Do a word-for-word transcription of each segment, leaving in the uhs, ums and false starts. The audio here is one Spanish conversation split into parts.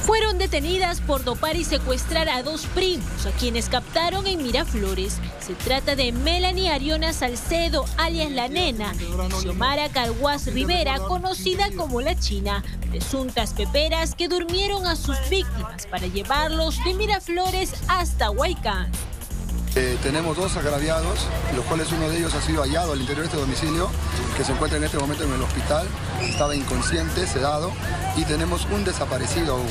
Fueron detenidas por dopar y secuestrar a dos primos, a quienes captaron en Miraflores. Se trata de Melanie Ariona Salcedo, alias La Nena, y Xiomara Carguas Rivera, conocida como La China, presuntas peperas que durmieron a sus víctimas para llevarlos de Miraflores hasta Huaycán. Eh, tenemos dos agraviados, los cuales uno de ellos ha sido hallado al interior de este domicilio, que se encuentra en este momento en el hospital, estaba inconsciente, sedado, y tenemos un desaparecido aún.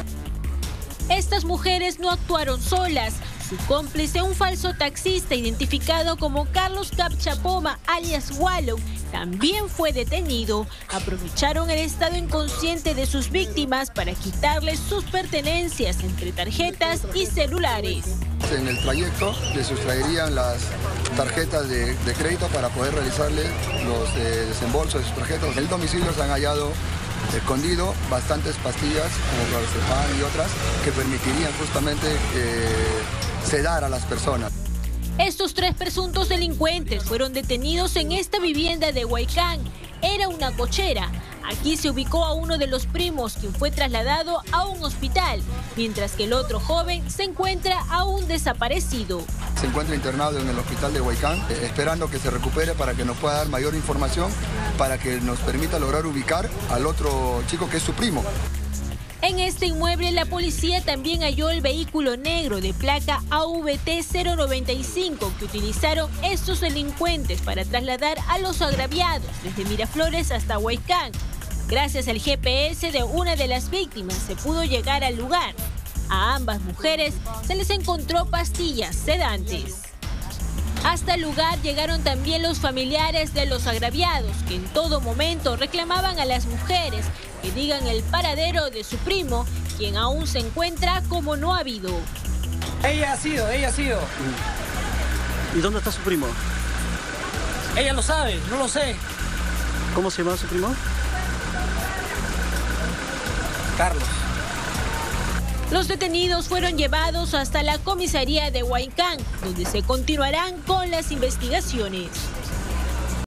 Estas mujeres no actuaron solas. Su cómplice, un falso taxista identificado como Carlos Capchapoma, alias Wallow, también fue detenido. Aprovecharon el estado inconsciente de sus víctimas para quitarles sus pertenencias, entre tarjetas y celulares. En el trayecto le sustraerían las tarjetas de, de crédito para poder realizarle los eh, desembolsos de sus tarjetas. En el domicilio se han hallado escondido bastantes pastillas como clonazepam y otras que permitirían justamente eh, sedar a las personas. Estos tres presuntos delincuentes fueron detenidos en esta vivienda de Huaycán. Era una cochera. Aquí se ubicó a uno de los primos, quien fue trasladado a un hospital, mientras que el otro joven se encuentra aún desaparecido. Se encuentra internado en el hospital de Huaycán, eh, esperando que se recupere para que nos pueda dar mayor información, para que nos permita lograr ubicar al otro chico que es su primo. En este inmueble la policía también halló el vehículo negro de placa A V T cero noventa y cinco que utilizaron estos delincuentes para trasladar a los agraviados desde Miraflores hasta Huaycán. Gracias al G P S de una de las víctimas se pudo llegar al lugar. A ambas mujeres se les encontró pastillas sedantes. Hasta el lugar llegaron también los familiares de los agraviados, que en todo momento reclamaban a las mujeres que digan el paradero de su primo, quien aún se encuentra como no ha habido. Ella ha sido, ella ha sido. ¿Y dónde está su primo? Ella lo sabe, no lo sé. ¿Cómo se llama su primo? Carlos. Los detenidos fueron llevados hasta la comisaría de Huaycán, donde se continuarán con las investigaciones.